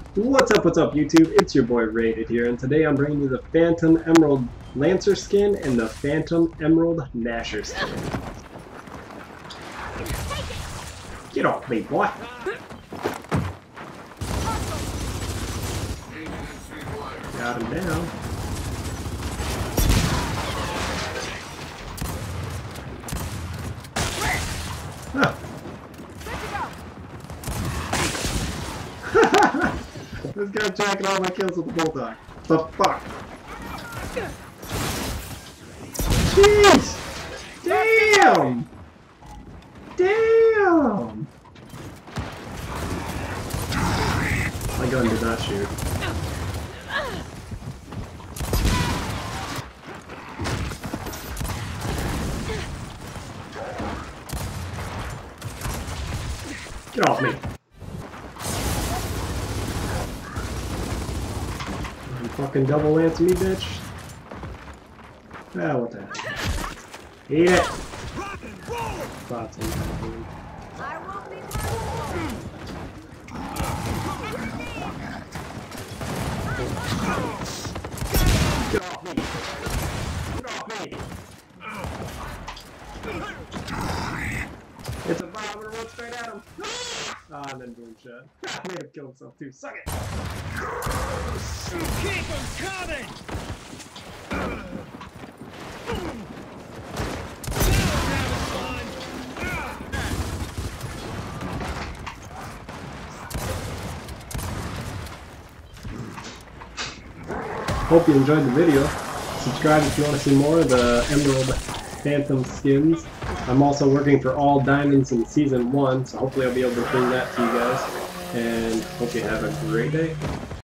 What's up, YouTube? It's your boy Rated here, and today I'm bringing you the Phantom Emerald Lancer skin and the Phantom Emerald Gnasher skin. Get off me, boy! Got him down. Huh. This guy's jacking all my kills with the bullseye. The fuck? Jeez! Damn! Damn! My gun did not shoot. Get off me! You fucking double lance me, bitch. Ah, what the heck. Eat it! Spots in that dude. Get off me! Get off me! It's a bomb, I'm gonna run straight at him! Ah, and then boom shot. I made him kill himself too. Suck it! Keep him coming! Hope you enjoyed the video. Subscribe if you want to see more of the Emerald Phantom skins. I'm also working for all diamonds in Season 1, so hopefully I'll be able to bring that to you guys. And hope you have a great day.